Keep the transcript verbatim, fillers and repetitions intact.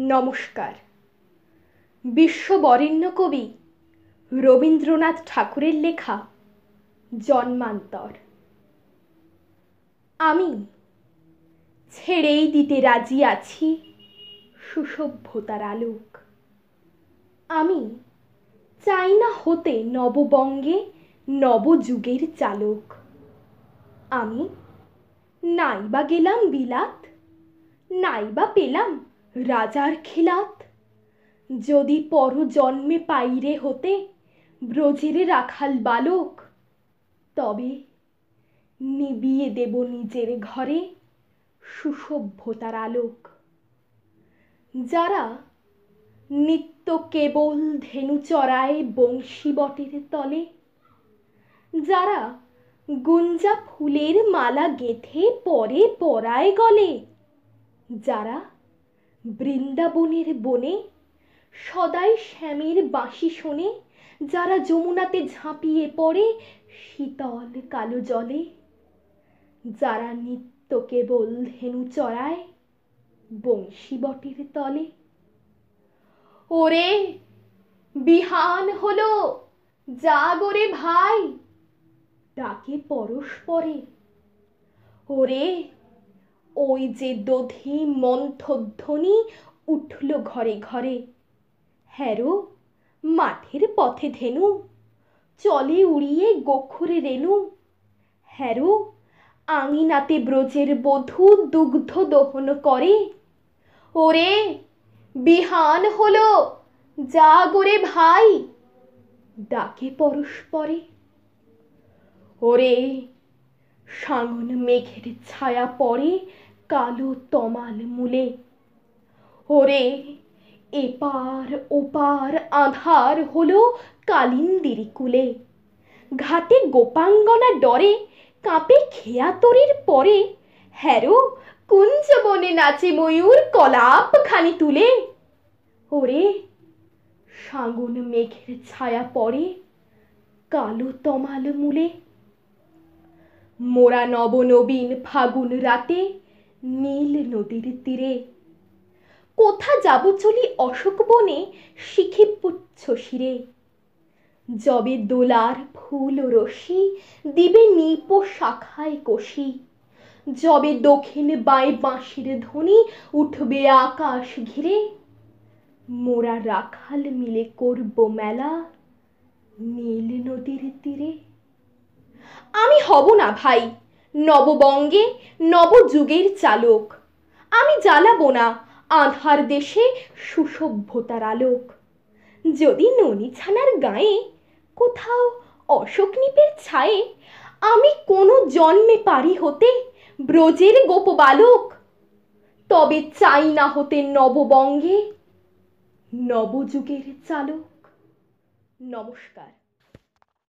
নমস্কার। বিশ্ববরেণ্য কবি রবীন্দ্রনাথ ঠাকুরের লেখা জন্মান্তর। আমি ছেড়েই দিতে রাজি আছি সুসভ্যতার আলোক। আমি চাই না হতে নববঙ্গে নবযুগের চালক। আমি নাইবা গেলাম বিলাত, নাইবা পেলাম রাজার খিলাত। যদি পরজন্মে পাইরে হতে ব্রজের রাখাল বালক, তবে নিবিয়ে দেব নিজের ঘরে সুসভ্যতার আলোক। যারা নিত্য কেবল ধেনু চড়ায় বংশী বটের তলে, যারা গুঞ্জা ফুলের মালা গেঁথে পরে পরায় গলে, যারা বৃন্দাবনের বনে সদাই শ্যামের বাঁশি শোনে, যারা যমুনাতে ঝাঁপিয়ে পড়ে শীতল কালো জলে, যারা নিত্য কেবল ধেনু চড়ায় বংশী বটের তলে। ওরে বিহান হলো, জাগরে ভাই, ডাকে পরস্পরে। ওরে ওই যে দধি মন্থধ্বনি উঠল ঘরে ঘরে। হ্যারো মাঠের পথে ধেনু চলে উড়িয়ে গোখরে রেণু। হ্যারো আঙিনাতে ব্রজের বধূ দুগ্ধ দহন করে। ওরে বিহান হলো, জাগরে ভাই, ডাকে পরস্পরে। ওরে সাঙন মেঘের ছায়া পড়ে কালো তমাল মূলে। ওরে এপার ওপার আঁধার হলো কালিন্দির কুলে। ঘাটে গোপাঙ্গনা ডরে কাঁপে খেয়া তরির পরে। হ্যারো কুঞ্জ বনে নাচে ময়ূর কলাপ খানি তুলে। ওরে সাঙন মেঘের ছায়া পড়ে কালো তমাল মূলে। মোরা নবনবীন ফাগুন রাতে নীল নদীর তীরে, কোথা যাব চলি অশোক বনে শিখে পুচ্ছ শিরে। যবে দোলার ফুল রশি দিবে নিপ শাখায় কষি, যবে দক্ষিণ বাঁয়ে বাঁশির ধ্বনি উঠবে আকাশ ঘিরে, মোরা রাখাল মিলে করব মেলা নীল নদীর তীরে। আমি হব না ভাই নববঙ্গে নবযুগের চালক। আমি জ্বালাবো না আঁধার দেশে সুসভ্যতার আলোক। যদি ননি ছানার গায়ে কোথাও অশোক নিপের ছায়ে আমি কোনো জন্মে পারি হতে ব্রজের গোপ বালক, তবে চাই না হতে নববঙ্গে নবযুগের চালক। নমস্কার।